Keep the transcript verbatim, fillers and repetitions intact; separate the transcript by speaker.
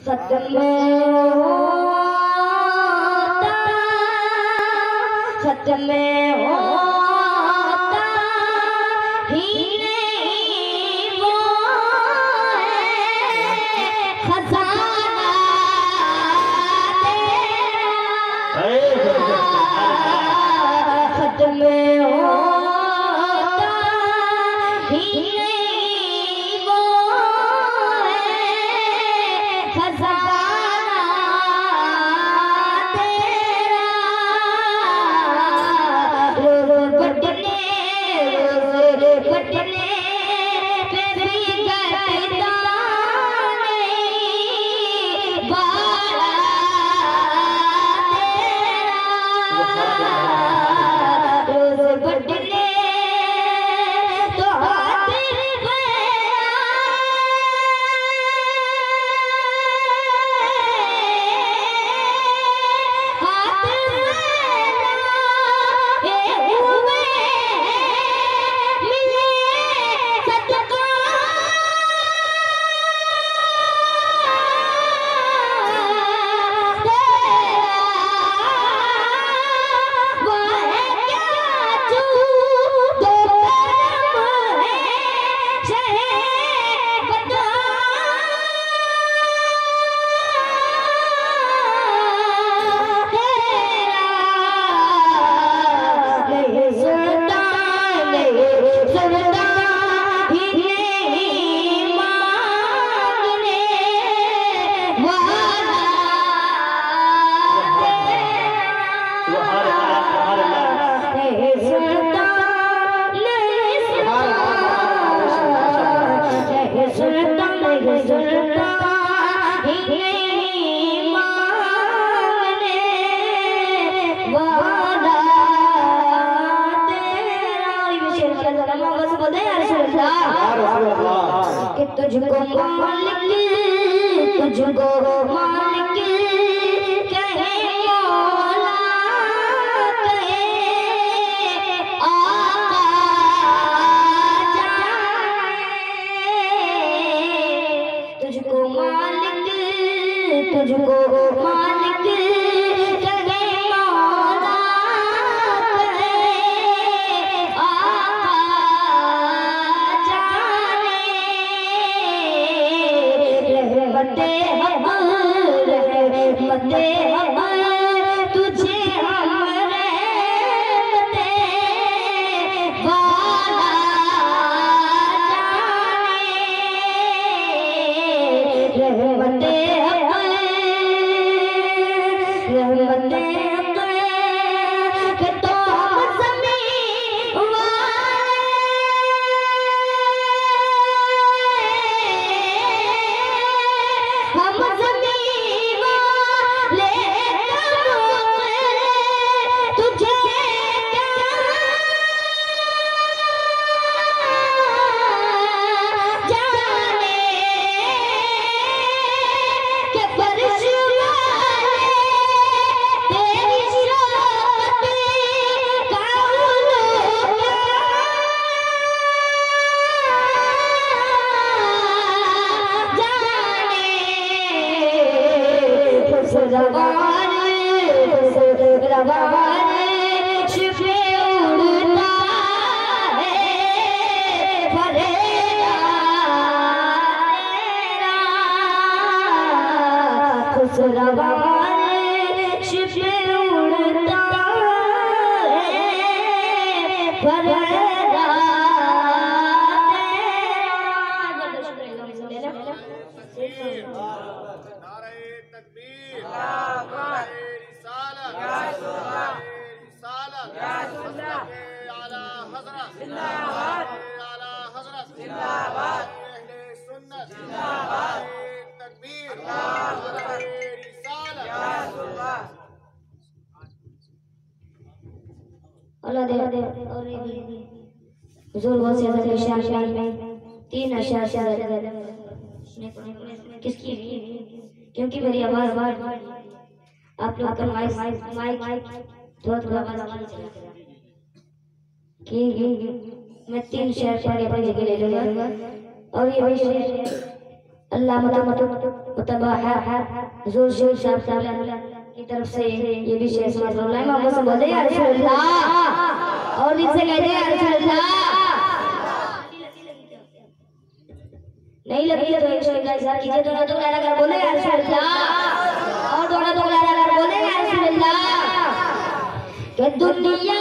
Speaker 1: खत्म होता खत्म होता ही नहीं वो है खजाना तेरा खत्म होता ही नहीं वो है खजाना तेरा रो रो बटने रो रो बटने पे भी करता नहीं बाला तेरा रो रो बटने तो हाथ तुझको मालिक तुझको मालिक कहे मौला कहे आका जाने तुझको मालिक तुझको मालिक कहे मौला कहे आका रहमते हम रहमते हम तुझे हम रहमते वाला जाने रहमते हम रहमते हम के तो हम ज़मीन हम ज़मीन वाले तुझे क्या जाने के फर्श वाले तेरी शौकत का रवान रवान शिफे उड़ता है फरेदा तेरा खुश रवान शिफे उड़ता है फरेदा तेरा अल्लाह दे दे और हुजूर वसी हज़रत शाह में तीन अशआर किसकी क्योंकि मेरी आवाज आप लोग का माइक माइक थोड़ा थोड़ा आवाज कि मैं तीन शेर पढ़ के अपनी जगह ले लूंगा और ये भी शेर अल्लाह मत मुतबाहर हुजूर शेख साहब की तरफ से ये भी शेर सुना रहा हूं। मोहम्मद से बोले या रसूल अल्लाह और दिल से कहते या रसूल अल्लाह। नहीं लगी तो एक सौ इक्कीस कीजिए दोनों तो लगा कर बोले या रसूल अल्लाह और दोनों तो लगा कर बोले या रसूल अल्लाह। कि दुनिया